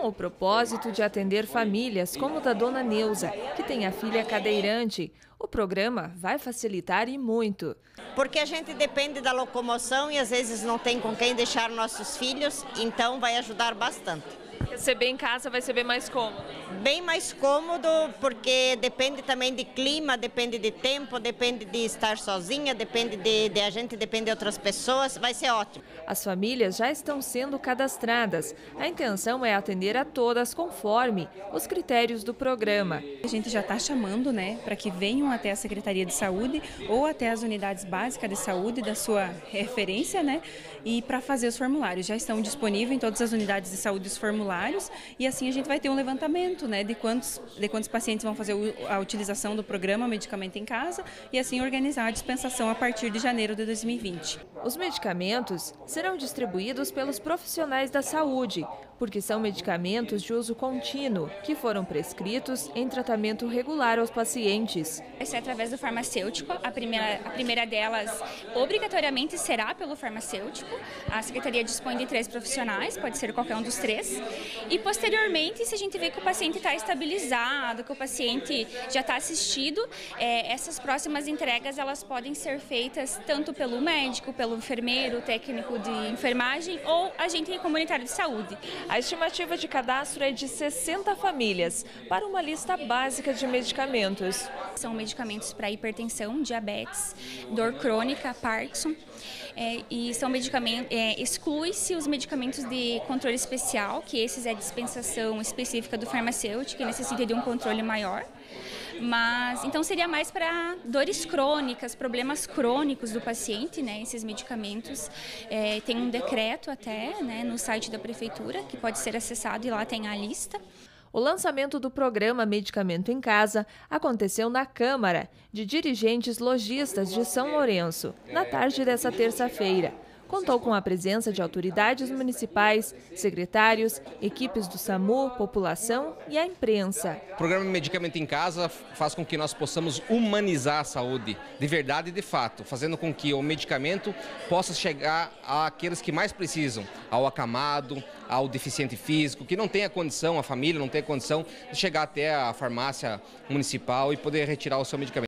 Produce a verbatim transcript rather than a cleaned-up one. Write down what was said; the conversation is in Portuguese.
Com o propósito de atender famílias como da dona Neuza, que tem a filha cadeirante, o programa vai facilitar e muito. Porque a gente depende da locomoção e às vezes não tem com quem deixar nossos filhos, então vai ajudar bastante. Receber em casa vai ser bem mais cômodo. Bem mais cômodo, porque depende também de clima, depende de tempo, depende de estar sozinha, depende de, de a gente, depende de outras pessoas, vai ser ótimo. As famílias já estão sendo cadastradas. A intenção é atender a todas conforme os critérios do programa. A gente já está chamando, né, para que venham até a Secretaria de Saúde ou até as unidades básicas de saúde da sua referência, né, e para fazer os formulários. Já estão disponíveis em todas as unidades de saúde os formulários e assim a gente vai ter um levantamento, né, de quantos, de quantos pacientes vão fazer a utilização do programa Medicamento em Casa e assim organizar a dispensação a partir de janeiro de dois mil e vinte. Os medicamentos serão distribuídos pelos profissionais da saúde, porque são medicamentos de uso contínuo, que foram prescritos em tratamento regular aos pacientes. Vai ser através do farmacêutico, a primeira, a primeira delas obrigatoriamente será pelo farmacêutico. A Secretaria dispõe de três profissionais, pode ser qualquer um dos três. E posteriormente, se a gente vê que o paciente está estabilizado, que o paciente já está assistido, é, essas próximas entregas elas podem ser feitas tanto pelo médico, pelo enfermeiro, técnico de enfermagem ou agente comunitário de saúde. A estimativa de cadastro é de sessenta famílias, para uma lista básica de medicamentos. São medicamentos para hipertensão, diabetes, dor crônica, Parkinson, é, e são medicamentos, é, exclui-se os medicamentos de controle especial, que esses é dispensação específica do farmacêutico, que necessita de um controle maior. Mas, então seria mais para dores crônicas, problemas crônicos do paciente, né, esses medicamentos. É, tem um decreto até, né, no site da prefeitura, que pode ser acessado e lá tem a lista. O lançamento do programa Medicamento em Casa aconteceu na Câmara de Dirigentes Lojistas de São Lourenço, na tarde dessa terça-feira. Contou com a presença de autoridades municipais, secretários, equipes do SAMU, população e a imprensa. O programa Medicamento em Casa faz com que nós possamos humanizar a saúde, de verdade e de fato, fazendo com que o medicamento possa chegar àqueles que mais precisam, ao acamado, ao deficiente físico, que não tem a condição, a família não tem a condição de chegar até a farmácia municipal e poder retirar o seu medicamento.